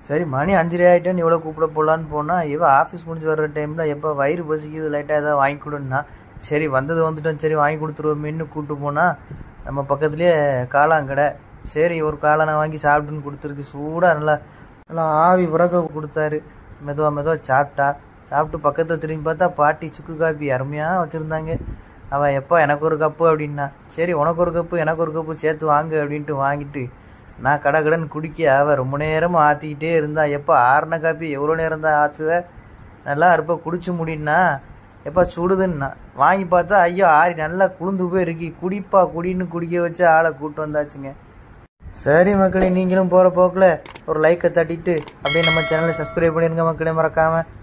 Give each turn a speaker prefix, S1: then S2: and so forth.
S1: சரி மணி 5:30 ஆகிட்டேன்னு இவ்வளோ கூப்பிட போகலான்னு போனால் இவ ஆஃபீஸ் முடிஞ்சு வர்ற டைமில் எப்போ வயிறு பசிக்குது லைட்டாக ஏதாவது வாங்கி கொடுன்னா சரி வந்துட்டோம் சரி வாங்கி கொடுத்துருவோமேன்னு கூப்பிட்டு போனால் நம்ம பக்கத்துலேயே காளாங்கடை சரி ஒரு காளானை வாங்கி சாப்பிட்டுன்னு கொடுத்துருக்கு சூடாக நல்லா நல்லா ஆவி புறக்க கொடுத்தாரு மெதுவாக சாப்பிட்டு பக்கத்தில் திரும்பி பார்த்தா பாட்டி சுக்கு காப்பி அருமையாக வச்சுருந்தாங்க அவள் எப்போ எனக்கு ஒரு கப்பு அப்படின்னா சரி உனக்கு ஒரு கப்பு எனக்கு ஒரு கப்பு சேர்த்து வாங்க அப்படின்ட்டு வாங்கிட்டு நான் கடன் குடிக்க அவள் ரொம்ப நேரமாக ஆற்றிக்கிட்டே இருந்தா எப்போ ஆறுன காப்பி எவ்வளோ நேரம் தான் ஆற்றுவேன் நல்லா இருப்ப குடிச்சு முடின்னா எப்போ சுடுதுன்னா வாங்கி பார்த்தா ஐயோ ஆறி நல்லா குளிந்து போய் இருக்கி குடின்னு குடிக்க வச்சு ஆளை கூப்பிட்டு வந்தாச்சுங்க. சரி மக்களே, நீங்களும் போகிற போக்கில் ஒரு லைக்கை தட்டிட்டு அப்படியே நம்ம சேனலை சப்ஸ்கிரைப் பண்ணிடுங்க மக்களே, மறக்காமல்.